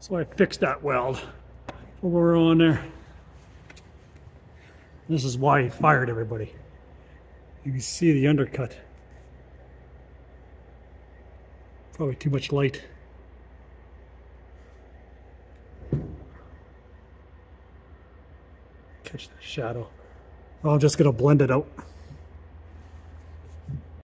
So I fixed that weld while we were on there. This is why he fired everybody. You can see the undercut. Probably too much light. Catch the shadow. I'm just gonna blend it out.